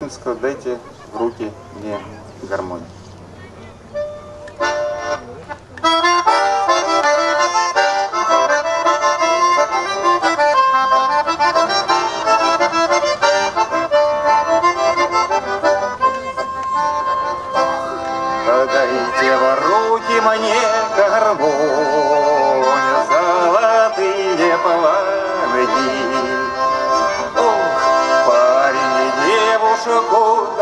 Рождественского «Дайте в руки мне гармонь». Дайте в руки мне гармонь, золотые планки. Ох, парень и девушку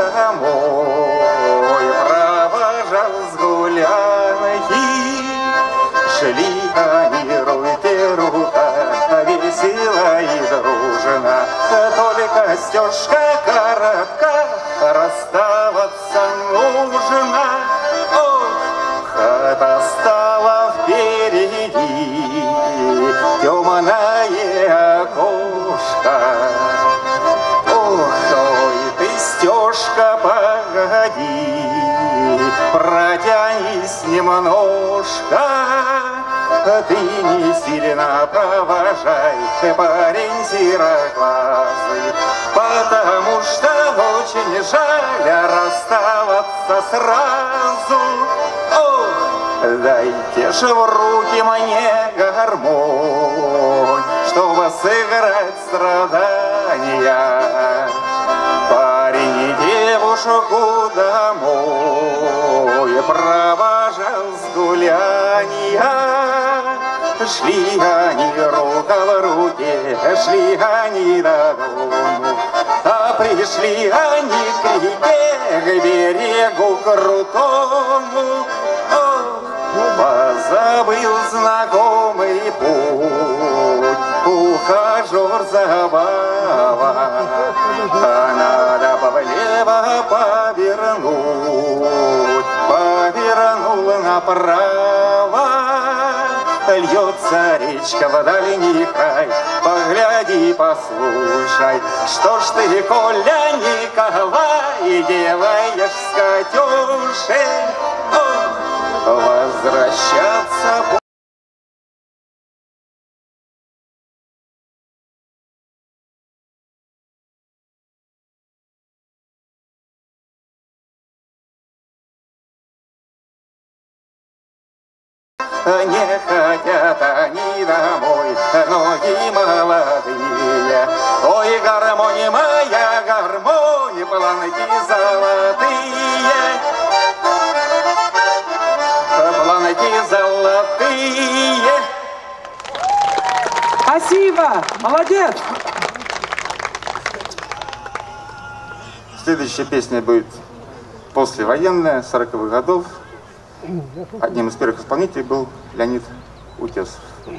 домой провожал с гулянки. Шли они руки рука, весело и дружно, только стежка коротка, расставаться нужно. Хата стала впереди, темное окошко. Ох, ой, ты, стежка, погоди, протянись немножко. Ты не сильно провожай, ты парень сероглазый, потому что очень жаль расставаться сразу. Ох, дайте ж в руки мне гармонь, чтобы сыграть страдания. Парень и девушку домой провожал с гуляния. Шли они рука в руке, шли они додому, а пришли они к реке, к берегу крутому. Позабыл знакомый путь ухажер забава, а надо влево повернуть, повернул направо. Льется речка в дальний край, погляди, послушай, что ж ты, Коля Николай, делаешь с Катюшей? Возвращаться не хотят они домой, ноги молодые. Ой, гармонь моя, гармонь, планки золотые, планки золотые. Спасибо, молодец. Следующая песня будет послевоенная, 40-х годов. Одним из первых исполнителей был Леонид Утесов.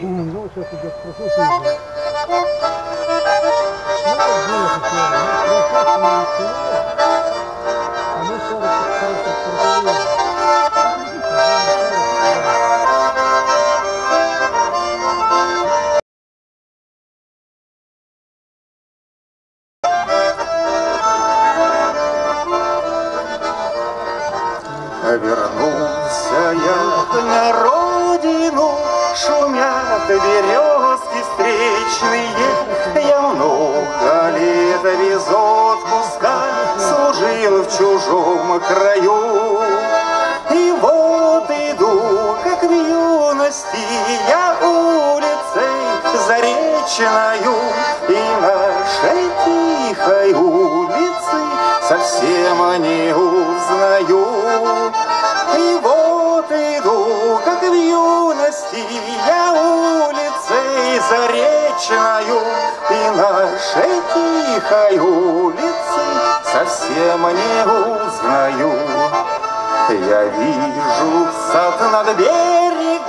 Вернулся я на родину, шумят березки встречные. Я много лет без отпуска служил в чужом краю. И вот иду, как в юности, я улицей заречною, и нашей тихой улицы совсем не узнаю. И вот иду, как в юности, я улицей заречною, и нашей тихой улицы совсем не узнаю. Я вижу сад над берегом,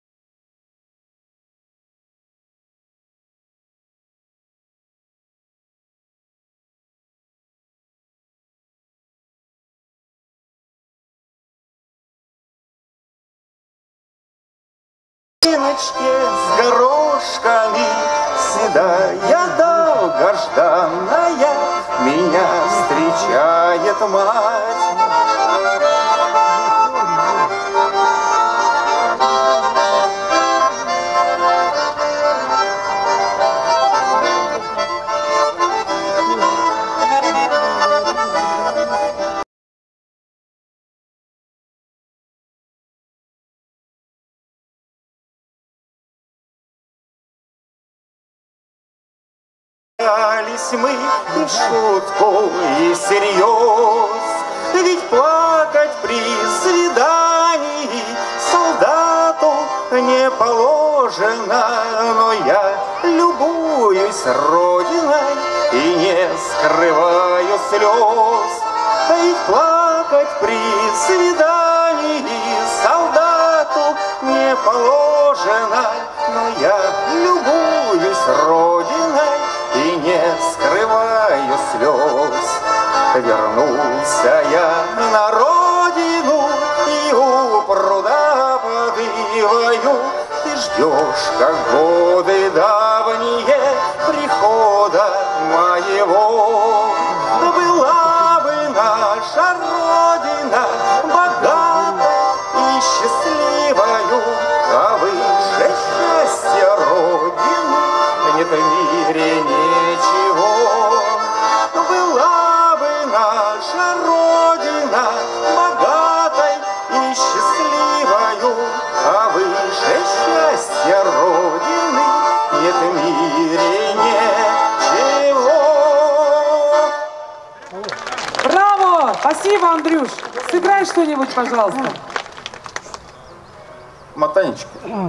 с горошками, седая долгожданная, меня встречает мать. мы и в шутку, и всерьез. Ведь плакать при свидании солдату не положено, но я любуюсь родиной и не скрываю слез. Ведь плакать при свидании солдату не положено, но я любуюсь родиной и не скрываю слез. Вернулся я на родину и у пруда подываю. Ты ждешь, как годы давние, прихода моего. Была бы наша родина богата и счастливою, а выше счастья родины нет в мире ничего. Была бы наша родина богатой и счастливою, а выше счастья родины нет в мире ничего. Браво! Спасибо, Андрюш. Сыграй что-нибудь, пожалуйста. Мотанечка.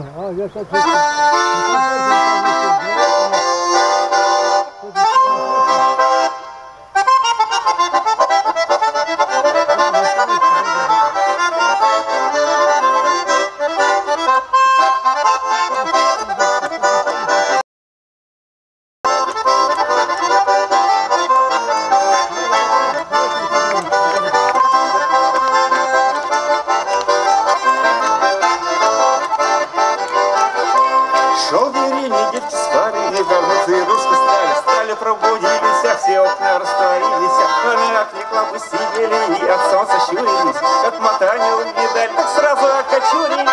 Шел в деревне, детки спали, и горнуться игрушки стали, пробудились, а все окна растворились, а на окне клопы сидели и от солнца щурились, как мотанье увидали, так сразу окочурились.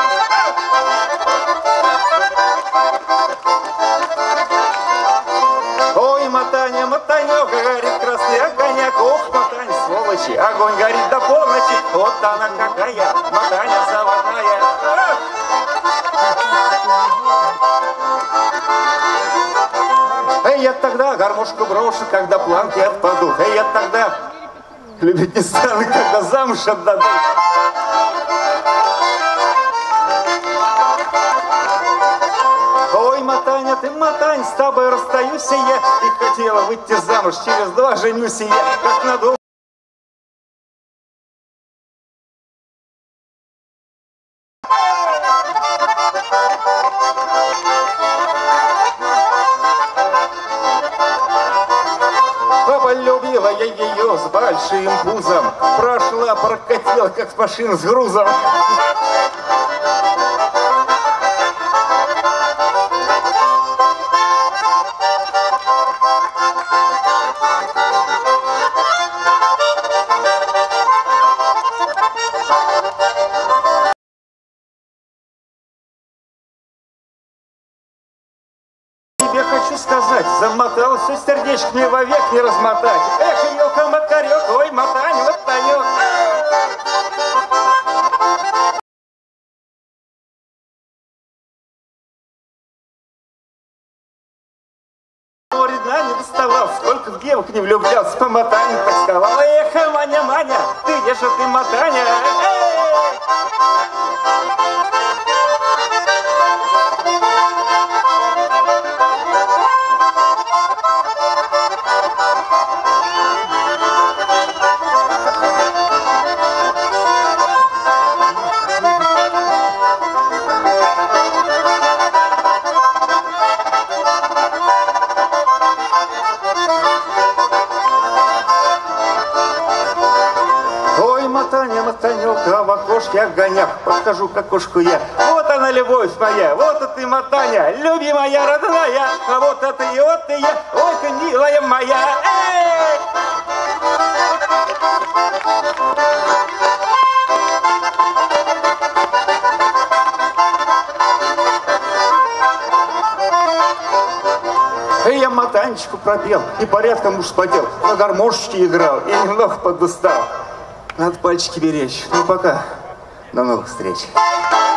Ой, мотанье, мотанье, горит красный огонек, ох, мотанье, сволочи, огонь горит до полночи, вот она какая, мотанье заводная. Я тогда гармошку брошу, когда планки отпадут. Я тогда любить не стану, когда замуж отдадут. Ой, Мотаня, ты, Мотань, с тобой расстаюсь я. Ты хотела выйти замуж, через 2 женюсь я, как надолго. Полюбила я ее с большим пузом, прошла, прокатила, как машина с грузом. Тебе хочу сказать, замотал все сердечко, мне вовек не размотать. Эх, елка, макарек, ой, мотань, мотанек. Дна не доставал, сколько в девок не влюблялся, по мотанию так сказал. Эх, Маня, Маня, ты где же ты, мотаня? Мотанья, мотанек, а в окошке огонек, подхожу к окошку я. Вот она, любовь моя, вот и ты, Мотаня, любимая, родная, а вот это и вот и я, ой ты, милая моя. Я мотанчику пропел и порядком уж спотел, на гармошечке играл и немного подустал. Надо пальчики беречь. Ну пока. До новых встреч.